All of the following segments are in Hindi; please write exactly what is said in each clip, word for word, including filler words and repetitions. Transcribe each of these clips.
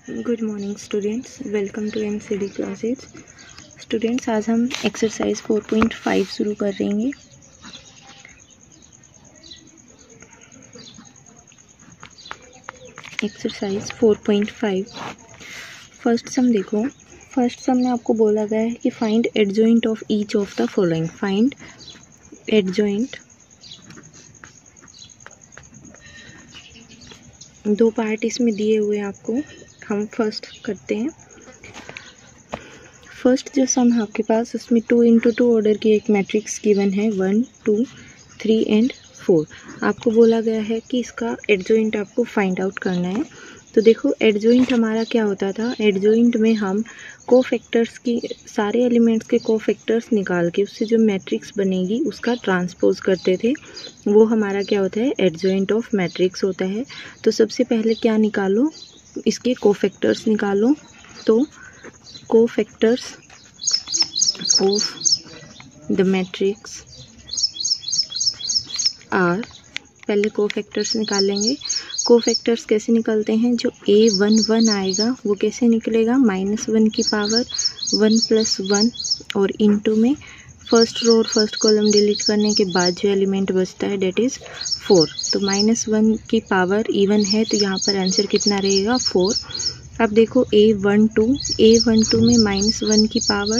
Good morning students, welcome to MCD classes. Students, आज हम एक्सरसाइज फोर पॉइंट फाइव शुरू कर रहे हैं। Exercise four point five, first sum देखो। फर्स्ट सम में आपको बोला गया है कि find adjoint of each of the following. Find adjoint, दो पार्ट इसमें दिए हुए हैं आपको। हम फर्स्ट करते हैं। फर्स्ट जो सम है आपके पास, उसमें टू इंटू टू ऑर्डर की एक मैट्रिक्स गिवन है, one two three and four. आपको बोला गया है कि इसका एडजॉइंट आपको फाइंड आउट करना है। तो देखो, एडजॉइंट हमारा क्या होता था। एडजॉइंट में हम कोफैक्टर्स की, सारे एलिमेंट्स के कोफैक्टर्स निकाल के उससे जो मैट्रिक्स बनेगी उसका ट्रांसपोज करते थे। वो हमारा क्या होता है, एडजॉइंट ऑफ मैट्रिक्स होता है। तो सबसे पहले क्या निकालो, इसके कोफैक्टर्स निकालो। तो cofactors of the matrix are, पहले कोफैक्टर्स निकालेंगे। कोफैक्टर्स कैसे निकलते हैं, जो ए वन वन आएगा वो कैसे निकलेगा, माइनस वन की पावर वन प्लस वन और इनटू में फर्स्ट रो और फर्स्ट कॉलम डिलीट करने के बाद जो एलिमेंट बचता है डेट इज़ फोर। तो माइनस वन की पावर इवन है तो यहाँ पर आंसर कितना रहेगा, फोर। अब देखो A one two, A one two में माइनस वन की पावर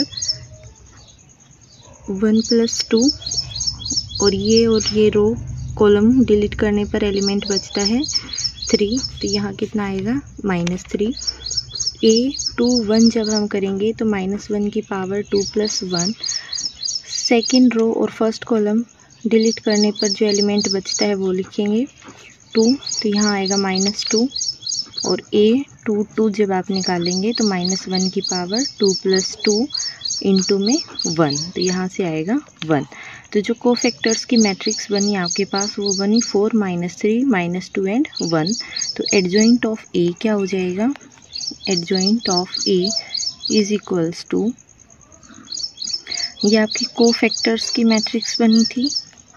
वन प्लस टू और ये और ये रो कॉलम डिलीट करने पर एलिमेंट बचता है थ्री। तो यहाँ कितना आएगा, minus three. A two one जब हम करेंगे तो माइनस वन की power two plus one. Second row और फर्स्ट कॉलम डिलीट करने पर जो एलिमेंट बचता है वो लिखेंगे टू। तो यहाँ आएगा माइनस टू। और ए टू टू जब आप निकालेंगे तो माइनस वन की power two plus two into में वन। तो यहाँ से आएगा वन। तो जो कोफैक्टर्स की मैट्रिक्स बनी आपके पास वो बनी four minus three minus two and one. तो एडजॉइंट ऑफ ए क्या हो जाएगा, adjoint of A is equals to, ये आपकी कोफैक्टर्स की मैट्रिक्स बनी थी,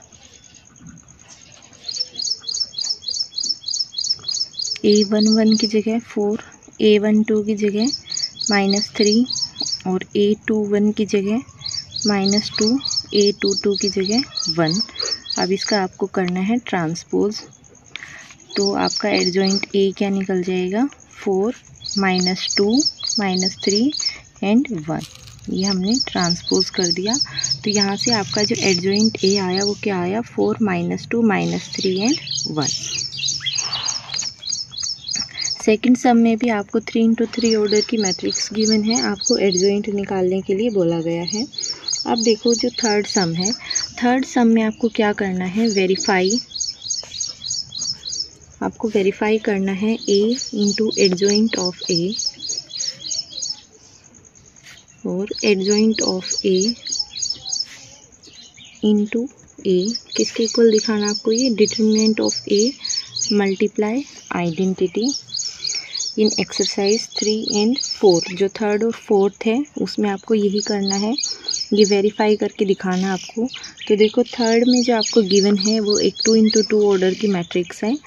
ए वन वन की जगह फोर, ए वन टू की जगह माइनस थ्री और ए टू वन की जगह minus two, A two two की जगह वन। अब इसका आपको करना है ट्रांसपोज। तो आपका एडजॉइंट ए क्या निकल जाएगा, four minus two minus three and one. ये हमने ट्रांसपोज कर दिया। तो यहाँ से आपका जो एडजॉइंट ए आया वो क्या आया, four minus two minus three and one. Second sum में भी आपको थ्री इंटू थ्री ऑर्डर की मैट्रिक्स गिवन है, आपको एडजॉइंट निकालने के लिए बोला गया है। अब देखो जो थर्ड सम है, थर्ड सम में आपको क्या करना है, वेरीफाई, आपको वेरीफाई करना है A into adjoint of A और adjoint of A into A किसके इक्वल दिखाना आपको, ये determinant of A multiply identity in exercise three and four. जो थर्ड और फोर्थ है उसमें आपको यही करना है, ये वेरीफाई करके दिखाना आपको। तो देखो थर्ड में जो आपको गिवन है वो एक टू इंटू टू ऑर्डर की मैट्रिक्स है।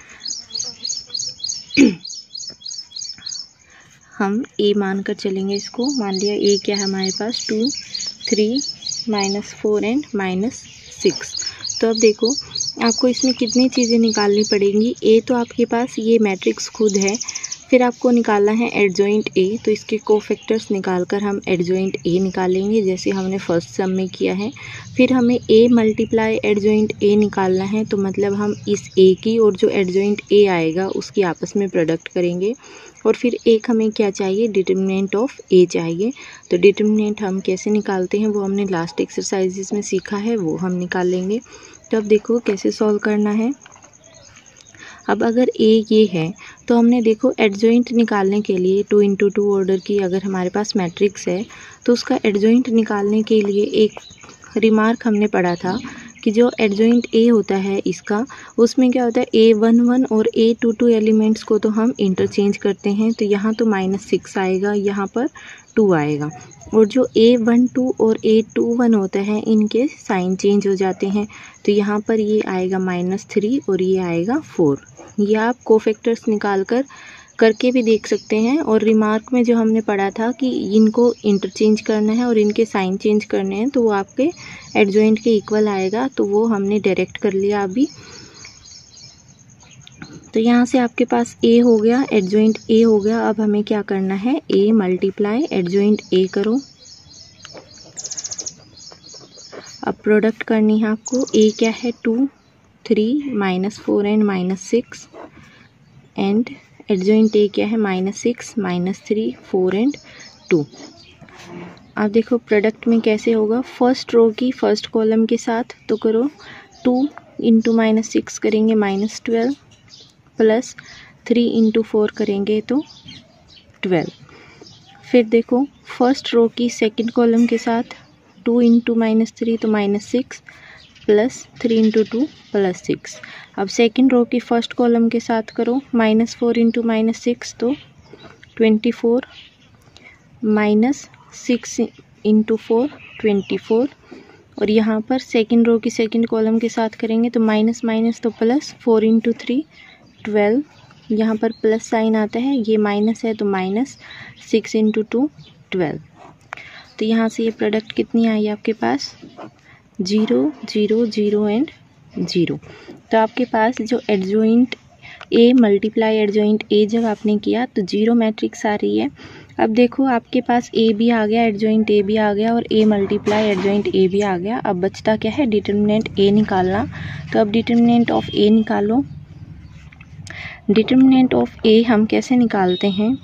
हम ए मान कर चलेंगे इसको, मान लिया ए क्या है हमारे पास, two three minus four and minus six. तो अब देखो आपको इसमें कितनी चीज़ें निकालनी पड़ेंगी। ए तो आपके पास ये मैट्रिक्स खुद है, फिर आपको निकालना है एडजॉइंट ए। तो इसके कोफैक्टर्स निकालकर हम एडजॉइंट ए निकालेंगे जैसे हमने फर्स्ट सम में किया है। फिर हमें ए मल्टीप्लाई एडजॉइंट ए निकालना है, तो मतलब हम इस ए की और जो एडजॉइंट ए आएगा उसकी आपस में प्रोडक्ट करेंगे। और फिर एक हमें क्या चाहिए, डिटरमिनेंट ऑफ ए चाहिए। तो डिटरमिनेंट हम कैसे निकालते हैं वो हमने लास्ट एक्सरसाइजेस में सीखा है, वो हम निकाल लेंगे। तो अब देखो कैसे सॉल्व करना है। अब अगर ए ये है तो हमने देखो एडजॉइंट निकालने के लिए टू इंटू टू ऑर्डर की अगर हमारे पास मैट्रिक्स है तो उसका एडजॉइंट निकालने के लिए एक रिमार्क हमने पढ़ा था कि जो एडजॉइंट ए होता है इसका, उसमें क्या होता है, ए वन वन और ए टू टू एलिमेंट्स को तो हम इंटरचेंज करते हैं। तो यहाँ तो माइनस सिक्स आएगा, यहाँ पर टू आएगा। और जो ए वन टू और ए टू वन होता है इनके साइन चेंज हो जाते हैं। तो यहाँ पर ये आएगा माइनस थ्री और ये आएगा फोर। ये आप कोफैक्टर्स निकाल कर करके भी देख सकते हैं। और रिमार्क में जो हमने पढ़ा था कि इनको इंटरचेंज करना है और इनके साइन चेंज करने हैं तो वो आपके एडजॉइंट के इक्वल आएगा, तो वो हमने डायरेक्ट कर लिया अभी। तो यहाँ से आपके पास ए हो गया, एडजॉइंट ए हो गया। अब हमें क्या करना है, ए मल्टीप्लाई एडजॉइंट ए करो। अब प्रोडक्ट करनी है आपको। ए क्या है, two, three, minus four and minus six, and adjoint A क्या है, minus six, minus three, four and two. अब देखो प्रोडक्ट में कैसे होगा, फर्स्ट रो की फर्स्ट कॉलम के साथ तो करो, टू इंटू माइनस सिक्स करेंगे minus twelve, plus three into four करेंगे तो ट्वेल्व। फिर देखो फर्स्ट रो की सेकंड कॉलम के साथ टू इंटू माइनस थ्री तो minus six, plus three into two plus six. अब सेकंड रो की फर्स्ट कॉलम के साथ करो, minus four into minus six तो twenty four, minus six into four twenty four. और यहाँ पर सेकंड रो की सेकंड कॉलम के साथ करेंगे तो माइनस माइनस तो plus, four into three twelve, यहाँ पर प्लस साइन आता है, ये माइनस है तो minus, six into two twelve. तो यहाँ से ये प्रोडक्ट कितनी आई आपके पास, zero zero zero and zero. तो आपके पास जो adjoint A multiply adjoint A जब आपने किया तो जीरो मैट्रिक्स आ रही है। अब देखो आपके पास ए भी आ गया, एडजॉइंट ए भी आ गया और ए मल्टीप्लाई एडजॉइंट ए भी आ गया। अब बचता क्या है, डिटर्मिनेंट ए निकालना। तो अब डिटर्मिनेंट ऑफ ए निकालो। डिटर्मिनेंट ऑफ ए हम कैसे निकालते हैं,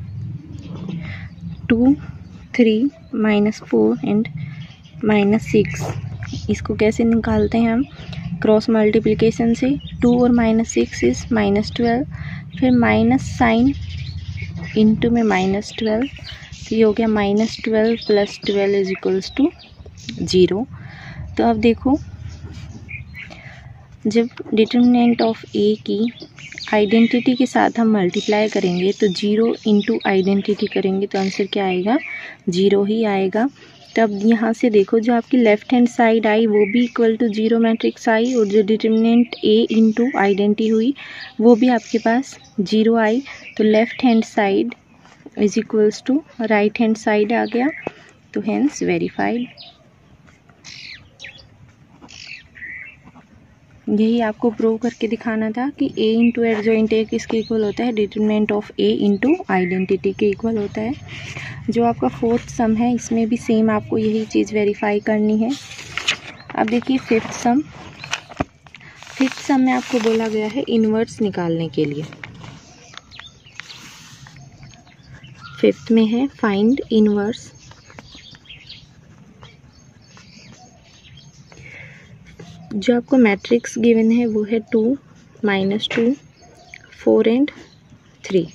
two, three, minus four and minus six. इसको कैसे निकालते हैं हम, क्रॉस मल्टीप्लिकेशन से। टू और minus six is minus twelve, फिर माइनस साइन इंटू में माइनस ट्वेल्व, तो ये हो गया minus twelve plus twelve is equals to zero. तो अब देखो जब डिटर्मिनेंट ऑफ ए की आइडेंटिटी के साथ हम मल्टीप्लाई करेंगे तो जीरो इंटू आइडेंटिटी करेंगे तो आंसर क्या आएगा, जीरो ही आएगा। तब यहाँ से देखो जो आपकी लेफ्ट हैंड साइड आई वो भी इक्वल टू जीरो मैट्रिक्स आई, और जो डिटर्मिनेंट ए इंटू आइडेंटिटी हुई वो भी आपके पास जीरो आई। तो left hand side is equals to right hand side आ गया, तो हेंस वेरीफाइड। यही आपको प्रूव करके दिखाना था कि ए इंटू एडजॉइंट ए किसके इक्वल होता है, determinant of A into identity के इक्वल होता है। जो आपका फोर्थ सम है इसमें भी सेम आपको यही चीज़ वेरीफाई करनी है। अब देखिए फिफ्थ सम। फिफ्थ सम में आपको बोला गया है इनवर्स निकालने के लिए। फिफ्थ में है फाइंड इनवर्स जो आपको मैट्रिक्स गिवन है वो है two, minus two, four and three.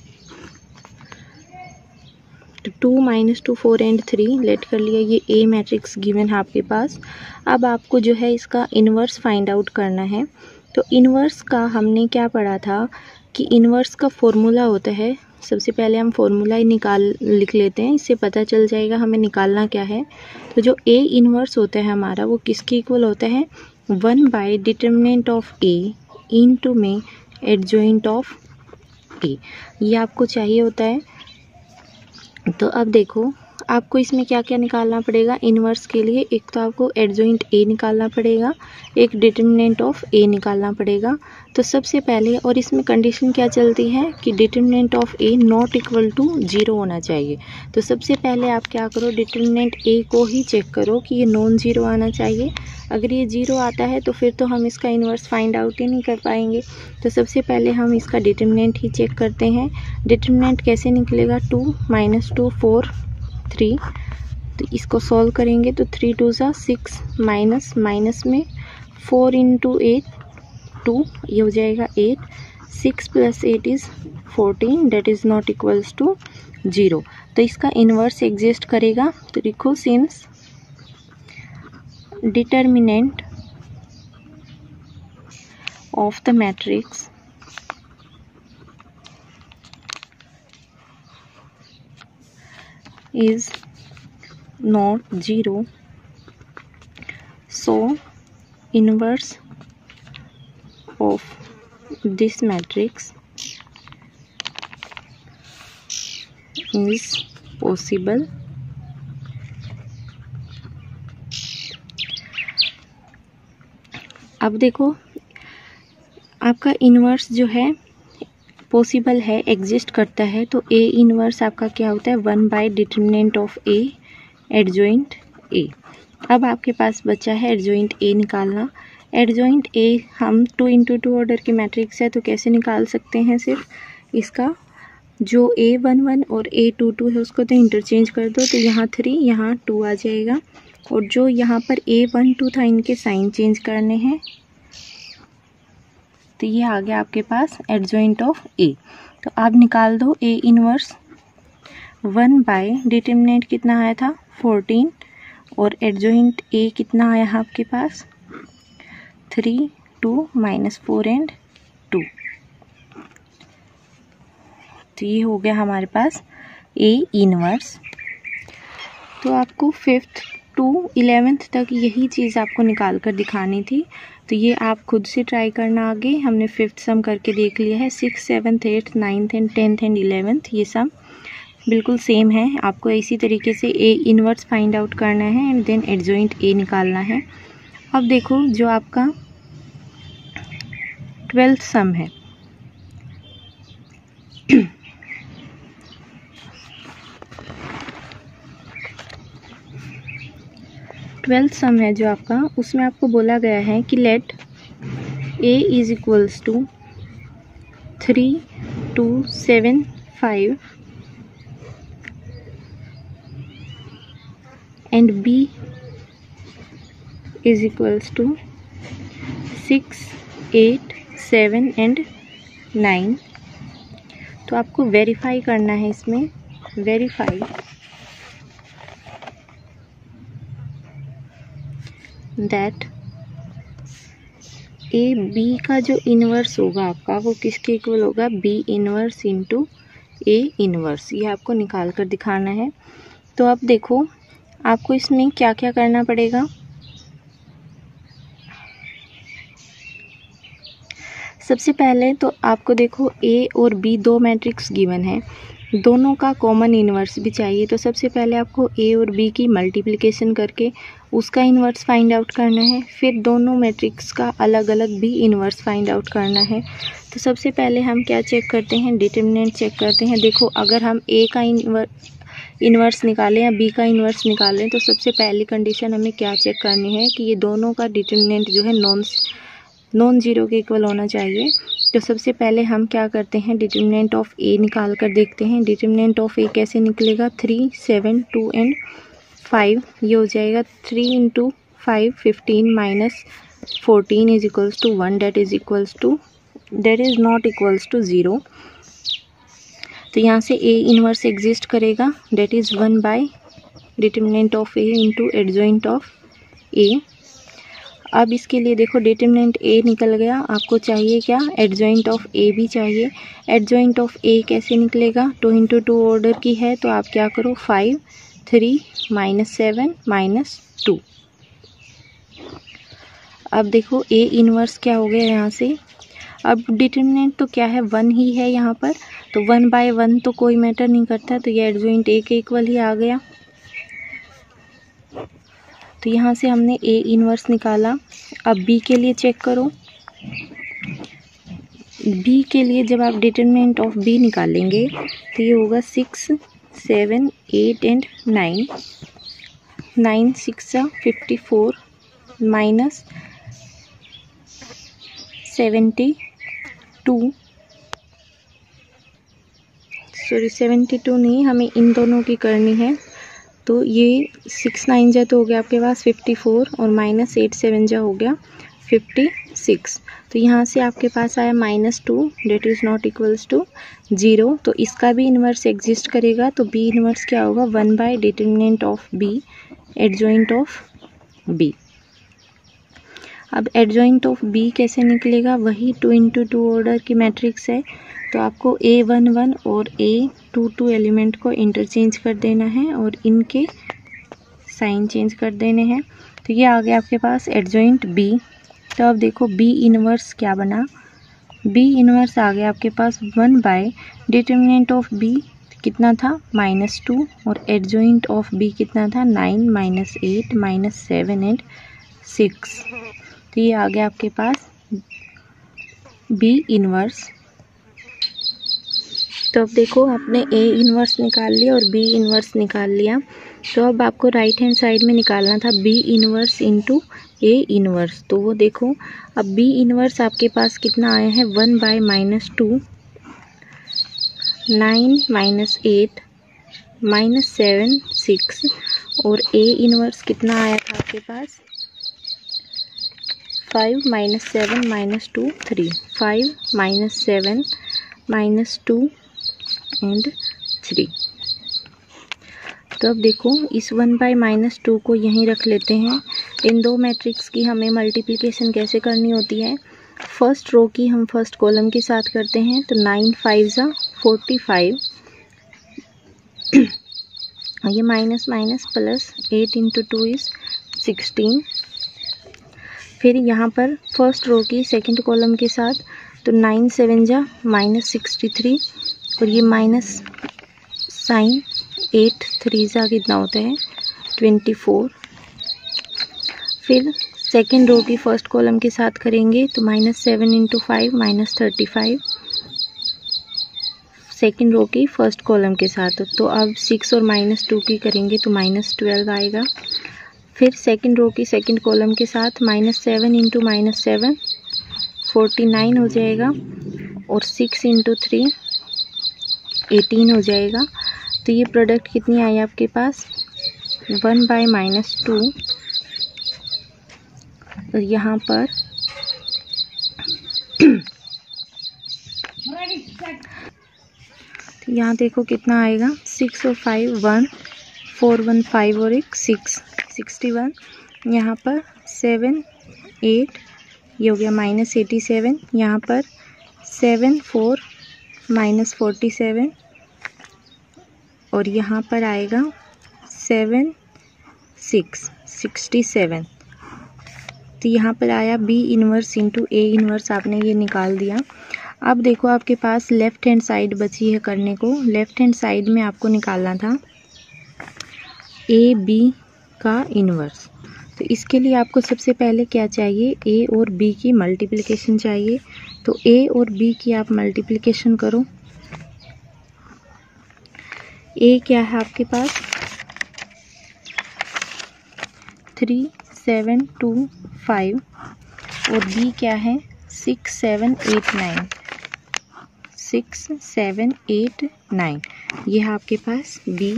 तो two minus two four and three let कर लिया, ये ए मैट्रिक्स गिवन है आपके पास। अब आपको जो है इसका इनवर्स फाइंड आउट करना है। तो इनवर्स का हमने क्या पढ़ा था कि इनवर्स का फॉर्मूला होता है, सबसे पहले हम फॉर्मूला ही निकाल लिख लेते हैं, इससे पता चल जाएगा हमें निकालना क्या है। तो जो ए इनवर्स होता है हमारा वो किसके इक्वल होता है, one by determinant of A into में एडजॉइंट ऑफ ए, ये आपको चाहिए होता है। तो अब देखो आपको इसमें क्या क्या निकालना पड़ेगा इनवर्स के लिए, एक तो आपको एडजॉइंट ए निकालना पड़ेगा, एक डिटर्मिनेंट ऑफ ए निकालना पड़ेगा। तो सबसे पहले, और इसमें कंडीशन क्या चलती है कि determinant of A not equal to zero होना चाहिए। तो सबसे पहले आप क्या करो, डिटर्मिनेंट ए को ही चेक करो कि ये नॉन जीरो आना चाहिए। अगर ये जीरो आता है तो फिर तो हम इसका इन्वर्स फाइंड आउट ही नहीं कर पाएंगे। तो सबसे पहले हम इसका डिटर्मिनेंट ही चेक करते हैं। डिटर्मिनेंट कैसे निकलेगा, two minus two four three, तो इसको सॉल्व करेंगे तो थ्री टू ज़ा सिक्स, माइनस माइनस में फोर इंटू एट टू, ये हो जाएगा eight, six plus eight is fourteen, that is not equals to zero. तो इसका इन्वर्स एग्जिस्ट करेगा। तो लिखो since determinant of the matrix is not zero, so inverse of this matrix is possible अब देखो आपका इन्वर्स जो है पॉसिबल है, एग्जिस्ट करता है, तो ए इन्वर्स आपका क्या होता है, one by determinant of A adjoint A. अब आपके पास बचा है एडजॉइंट ए निकालना। एडजॉइंट ए हम टू इंटू टू ऑर्डर की मैट्रिक्स है तो कैसे निकाल सकते हैं, सिर्फ इसका जो ए वन वन और ए टू टू है उसको तो इंटरचेंज कर दो, तो यहाँ थ्री यहाँ टू आ जाएगा, और जो यहाँ पर ए वन टू था इनके साइन चेंज करने हैं, तो ये आ गया आपके पास एडजॉइंट ऑफ ए। तो आप निकाल दो A inverse one by determinant कितना आया था फोर्टीन, और एडजॉइंट ए कितना आया है आपके पास three, two minus four and two. तो ये हो गया हमारे पास ए इनवर्स। तो आपको फिफ्थ टू इलेवेंथ तक यही चीज़ आपको निकाल कर दिखानी थी, तो ये आप खुद से ट्राई करना आगे। हमने फिफ्थ सम करके देख लिया है, six seventh eighth ninth and tenth and eleventh ये सम बिल्कुल सेम है। आपको इसी तरीके से ए इनवर्स फाइंड आउट करना है एंड देन एडजॉइंट ए निकालना है। अब देखो जो आपका ट्वेल्थ सम है, ट्वेल्थ सम है जो आपका, उसमें आपको बोला गया है कि let A is equals to three two seven five and B is equals to six eight seven and nine. तो आपको वेरीफाई करना है इसमें, वेरीफाई दैट ए बी का जो इनवर्स होगा आपका वो किसके इक्वल होगा, B inverse into A inverse. ये आपको निकाल कर दिखाना है। तो अब देखो आपको इसमें क्या क्या करना पड़ेगा। सबसे पहले तो आपको देखो ए और बी दो मैट्रिक्स गिवन है, दोनों का कॉमन इन्वर्स भी चाहिए। तो सबसे पहले आपको ए और बी की मल्टीप्लिकेशन करके उसका इन्वर्स फाइंड आउट करना है, फिर दोनों मैट्रिक्स का अलग अलग भी इन्वर्स फाइंड आउट करना है। तो सबसे पहले हम क्या चेक करते हैं, डिटर्मिनेंट चेक करते हैं। देखो अगर हम ए का इन्वर्स इन्वर्स निकालें या बी का इन्वर्स निकालें तो सबसे पहली कंडीशन हमें क्या चेक करनी है कि ये दोनों का डिटर्मिनेंट जो है नॉन नॉन जीरो के इक्वल होना चाहिए। तो सबसे पहले हम क्या करते हैं, डिटर्मिनेंट ऑफ ए निकाल कर देखते हैं। डिटर्मिनेंट ऑफ ए कैसे निकलेगा, three seven two and five, ये हो जाएगा three into five fifteen minus fourteen is equals to one, that is equals to that is not equals to zero. तो यहाँ से ए इनवर्स एग्जिस्ट करेगा, that is one by determinant of A into adjoint of A. अब इसके लिए देखो डिटर्मिनेंट ए निकल गया, आपको चाहिए क्या, एडजॉइंट ऑफ ए भी चाहिए। एडजॉइंट ऑफ ए कैसे निकलेगा, टू इंटू टू ऑर्डर की है, तो आप क्या करो, five three minus seven minus two. अब देखो ए इनवर्स क्या हो गया यहाँ से। अब डिटर्मिनेंट तो क्या है, वन ही है यहाँ पर, तो वन बाय वन तो कोई मैटर नहीं करता, तो ये एडजॉइंट ए के इक्वल ही आ गया। तो यहाँ से हमने ए इनवर्स निकाला। अब बी के लिए चेक करो, बी के लिए जब आप डिटर्मिनेंट ऑफ बी निकालेंगे तो ये होगा six seven eight and nine, nine six fifty four minus seventy two, sorry seventy two नहीं, हमें इन दोनों की करनी है। तो ये सिक्स नाइन जा तो हो गया आपके पास फिफ्टी फोर और माइनस एट सेवन जा हो गया फिफ्टी सिक्स। तो यहाँ से आपके पास आया minus two, that is not equals to zero. तो इसका भी इन्वर्स एग्जिस्ट करेगा, तो बी इन्वर्स क्या होगा, one by determinant of B adjoint of B. अब एडजॉइंट ऑफ बी कैसे निकलेगा, वही टू इंटू टू ऑर्डर की मैट्रिक्स है, तो आपको ए वन वन और ए टू टू एलिमेंट को इंटरचेंज कर देना है और इनके साइन चेंज कर देने हैं। तो ये आ गया आपके पास एडजॉइंट बी। तो अब देखो बी इनवर्स क्या बना, बी इनवर्स आ गया आपके पास one by determinant of B कितना था माइनस टू, और एडजॉइंट ऑफ बी कितना था nine minus eight minus seven and six. तो ये आ गया आपके पास बी इनवर्स। तो अब देखो आपने ए इनवर्स निकाल लिया और बी इनवर्स निकाल लिया, तो अब आपको राइट हैंड साइड में निकालना था B inverse into A inverse. तो वो देखो अब बी इनवर्स आपके पास कितना आया है one by minus two, nine minus eight minus seven six, और ए इनवर्स कितना आया था आपके पास five minus seven minus two three, five minus seven minus two and three. तो अब देखो इस वन बाई माइनस टू को यहीं रख लेते हैं। इन दो मैट्रिक्स की हमें मल्टीप्लिकेशन कैसे करनी होती है, फर्स्ट रो की हम फर्स्ट कॉलम के साथ करते हैं। तो नाइन फाइव ज़ा फोर्टी फाइव, ये minus minus plus, eight into two is sixteen. फिर यहाँ पर फर्स्ट रो की सेकंड कॉलम के साथ, तो नाइन सेवन ज़ा माइनस सिक्सटी थ्री, और ये माइनस साइन, एट थ्री ज़ा कितना होता है ट्वेंटी फोर। फिर सेकेंड रो की फर्स्ट कॉलम के साथ करेंगे तो minus seven into five minus thirty five, second row की फर्स्ट कॉलम के साथ। तो अब सिक्स और माइनस टू की करेंगे तो माइनस ट्वेल्व आएगा। फिर सेकेंड रो की सेकेंड कॉलम के साथ minus seven into minus seven forty nine हो जाएगा, और सिक्स इंटू थ्री एटीन हो जाएगा। तो ये प्रोडक्ट कितनी आई आपके पास वन बाय माइनस टू, और यहाँ पर तो यहाँ देखो कितना आएगा सिक्स और five one, four one five और एक सिक्स, सिक्सटी वन। यहाँ पर सेवन एट, ये हो गया माइनस एटी सेवन। यहाँ पर seven four minus forty seven, और यहाँ पर आएगा सेवन सिक्स सिक्सटी सेवन। तो यहाँ पर आया B inverse into A inverse, आपने ये निकाल दिया। अब देखो आपके पास लेफ़्ट हैंड साइड बची है करने को। लेफ़्ट हैंड साइड में आपको निकालना था ए बी का इनवर्स। तो इसके लिए आपको सबसे पहले क्या चाहिए, ए और बी की मल्टीप्लिकेशन चाहिए। तो ए और बी की आप मल्टीप्लिकेशन करो। ए क्या है आपके पास थ्री सेवन टू फाइव, और बी क्या है six seven eight nine, six seven eight nine, ये है आपके पास बी।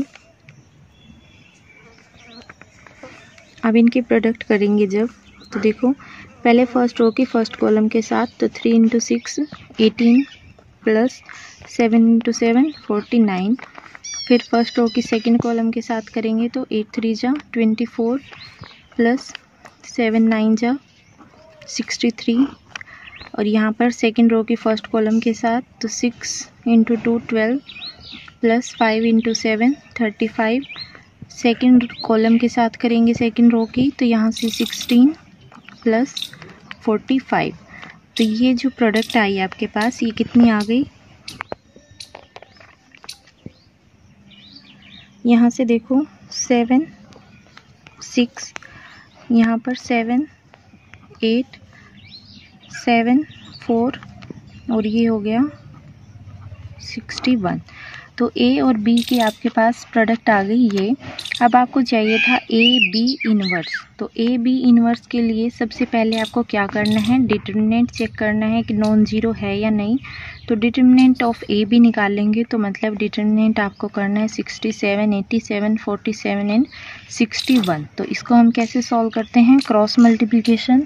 अब इनके प्रोडक्ट करेंगे जब, तो देखो पहले फर्स्ट रो की फर्स्ट कॉलम के साथ, तो three into six eighteen plus seven into seven forty nine. फिर फर्स्ट रो की सेकंड कॉलम के साथ करेंगे तो एट थ्री जा twenty four plus seven nine जा सिक्सटी थ्री, और यहाँ पर सेकंड रो की फर्स्ट कॉलम के साथ तो six into two twelve plus five into seven thirty five. Second column के साथ करेंगे सेकेंड रो की, तो यहाँ से सिक्सटीन प्लस फोर्टी फाइव। तो ये जो प्रोडक्ट आई आपके पास ये कितनी आ गई, यहाँ से देखो सेवन सिक्स, यहाँ पर सेवन एट सेवन फोर, और ये हो गया सिक्सटी वन। तो ए और बी की आपके पास प्रोडक्ट आ गई ये। अब आपको चाहिए था ए बी इनवर्स। तो ए बी इनवर्स के लिए सबसे पहले आपको क्या करना है, डिटर्मिनेंट चेक करना है कि नॉन जीरो है या नहीं। तो डिटर्मिनेंट ऑफ ए बी निकालेंगे तो मतलब डिटर्मिनेंट आपको करना है sixty seven eighty seven forty seven and sixty one. तो इसको हम कैसे सॉल्व करते हैं, क्रॉस मल्टीप्लिकेशन,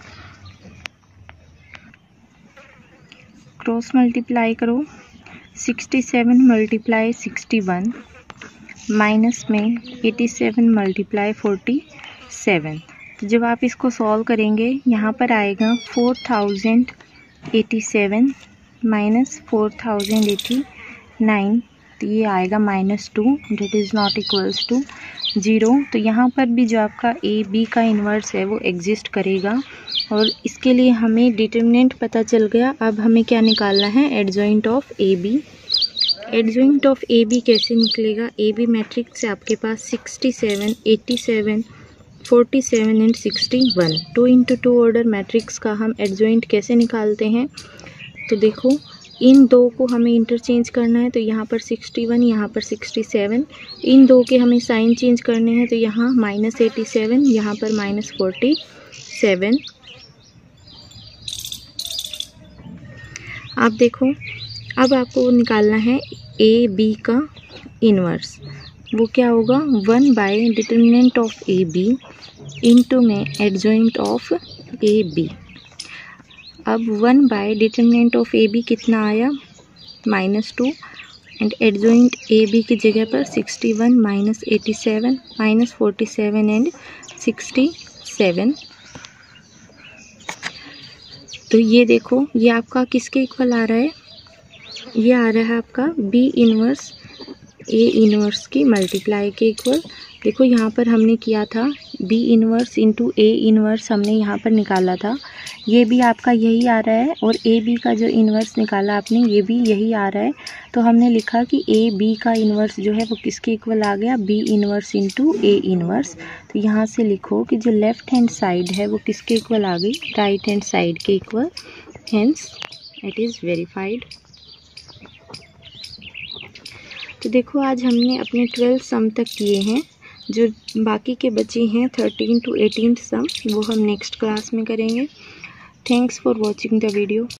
क्रॉस मल्टीप्लाई करो। Sixty seven multiply sixty one minus में eighty seven multiply forty seven. तो जब आप इसको सॉल्व करेंगे यहाँ पर आएगा four thousand eighty seven minus four thousand eighty nine, तो ये आएगा minus two, that is not equals to zero. तो यहाँ पर भी जो आपका ए बी का इन्वर्स है वो एग्जिस्ट करेगा, और इसके लिए हमें डिटर्मिनेंट पता चल गया। अब हमें क्या निकालना है, adjoint of A B. Adjoint of A B कैसे निकलेगा? ए बी मैट्रिक्स से आपके पास sixty seven, eighty seven, forty seven and sixty one. Two into two order matrix का हम एडजॉइंट कैसे निकालते हैं? तो देखो, इन दो को हमें इंटरचेंज करना है, तो यहाँ पर सिक्सटी वन, यहाँ पर सिक्सटी सेवन। इन दो के हमें साइन चेंज करने हैं, तो यहाँ माइनस एटी सेवन, यहाँ पर माइनस फोर्टी सेवन। आप देखो, अब आपको निकालना है ए बी का इन्वर्स। वो क्या होगा? One by determinant of A B into में एडजॉइंट ऑफ ए बी। अब one by determinant of A B कितना आया? Minus two, and adjoint A B की जगह पर sixty one minus eighty seven minus forty seven and sixty seven. तो ये देखो, ये आपका किसके इक्वल आ रहा है? ये आ रहा है आपका बी इनवर्स ए इनवर्स की मल्टीप्लाई के इक्वल। देखो, यहाँ पर हमने किया था B inverse into A inverse, हमने यहाँ पर निकाला था। ये भी आपका यही आ रहा है, और ए बी का जो इन्वर्स निकाला आपने, ये भी यही आ रहा है। तो हमने लिखा कि ए बी का इन्वर्स जो है वो किसके इक्वल आ गया? B inverse into A inverse. तो यहाँ से लिखो कि जो लेफ्ट हैंड साइड है वो किसके इक्वल आ गई? राइट हैंड साइड के equal. Hence it is verified. तो देखो, आज हमने अपने ट्वेल्थ सम तक किए हैं। जो बाकी के बचे हैं थर्टीन टू एटीन सम, वो हम नेक्स्ट क्लास में करेंगे। Thanks for watching the video.